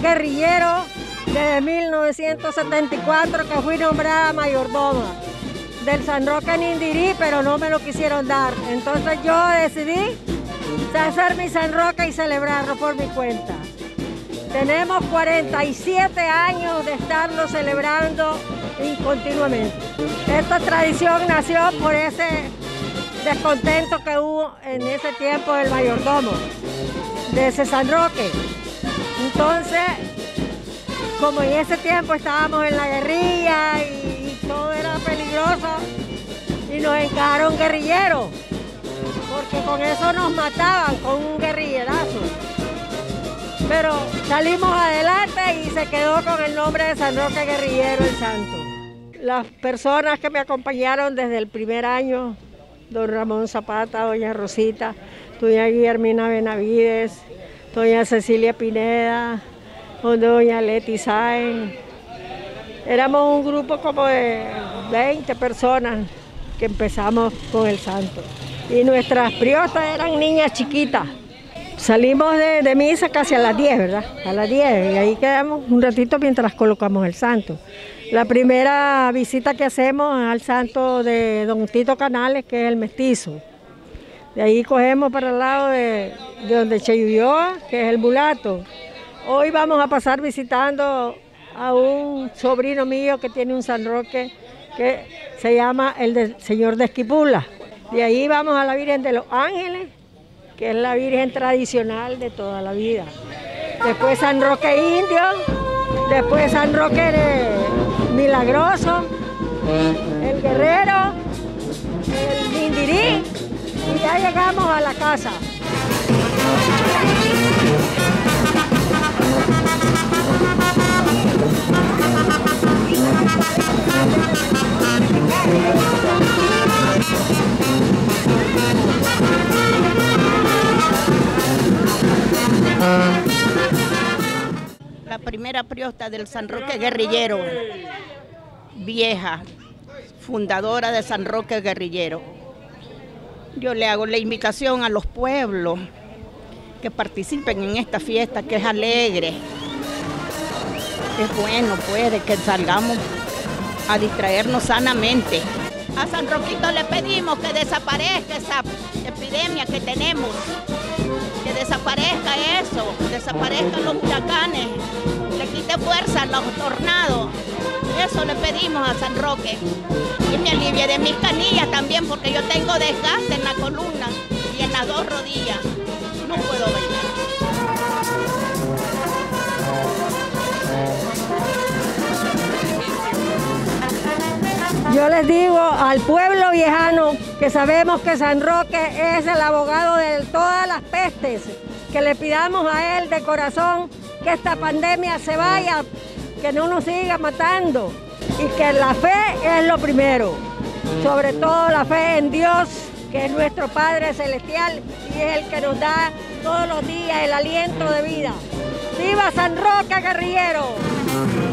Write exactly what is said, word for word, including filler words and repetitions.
guerrillero desde mil novecientos setenta y cuatro, que fui nombrada mayordoma del San Roque en Indirí, pero no me lo quisieron dar. Entonces yo decidí hacer mi San Roque y celebrarlo por mi cuenta. Tenemos cuarenta y siete años de estarlo celebrando continuamente. Esta tradición nació por ese descontento que hubo en ese tiempo del mayordomo, de ese San Roque. Entonces, como en ese tiempo estábamos en la guerrilla y, y todo era peligroso, y nos encajaron guerrilleros, porque con eso nos mataban, con un guerrillerazo. Pero salimos adelante y se quedó con el nombre de San Roque Guerrillero el Santo. Las personas que me acompañaron desde el primer año, don Ramón Zapata, doña Rosita, doña Guillermina Benavides, doña Cecilia Pineda, doña Leti Sáenz. Éramos un grupo como de veinte personas que empezamos con el santo. Y nuestras priotas eran niñas chiquitas. Salimos de, de misa casi a las diez, ¿verdad? A las diez, y ahí quedamos un ratito mientras colocamos el santo. La primera visita que hacemos es al santo de don Tito Canales, que es el mestizo. De ahí cogemos para el lado de, de donde Cheyulloa, que es el mulato. Hoy vamos a pasar visitando a un sobrino mío que tiene un San Roque que se llama el del Señor de Esquipula. De ahí vamos a la Virgen de los Ángeles, que es la Virgen tradicional de toda la vida. Después San Roque Indio, después San Roque Milagroso, el Guerrero, el Indirí, y ya llegamos a la casa. La primera priota del San Roque Guerrillero, vieja, fundadora de San Roque Guerrillero. Yo le hago la invitación a los pueblos que participen en esta fiesta, que es alegre. Es bueno, pues, que salgamos a distraernos sanamente. A San Roquito le pedimos que desaparezca esa epidemia que tenemos, que desaparezca eso, desaparezcan los huracanes, le quite fuerza a los tornados. Eso le pedimos a San Roque. Y me alivie de mis canillas también, porque yo tengo desgaste en la columna y en las dos rodillas. No puedo bailar. Yo les digo al pueblo viejano que sabemos que San Roque es el abogado de todas las pestes, que le pidamos a él de corazón que esta pandemia se vaya, que no nos siga matando, y que la fe es lo primero, sobre todo la fe en Dios, que es nuestro Padre Celestial y es el que nos da todos los días el aliento de vida. ¡Viva San Roque Guerrillero!